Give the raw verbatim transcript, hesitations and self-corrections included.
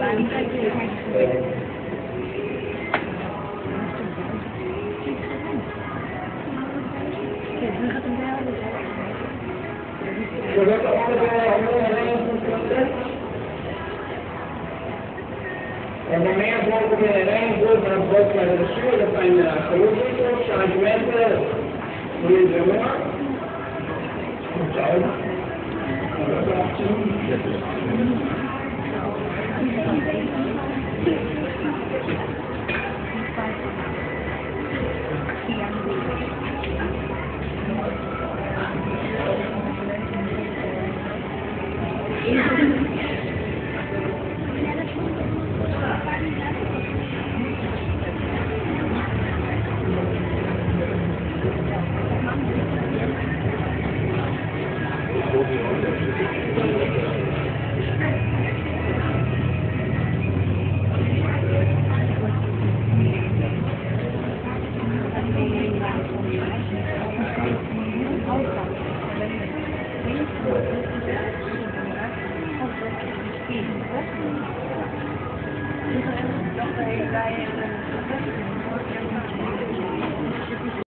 So that's all the And the man volta de Aranha, na volta da sua, da painel, saúde, changemento, de demora. Thank you.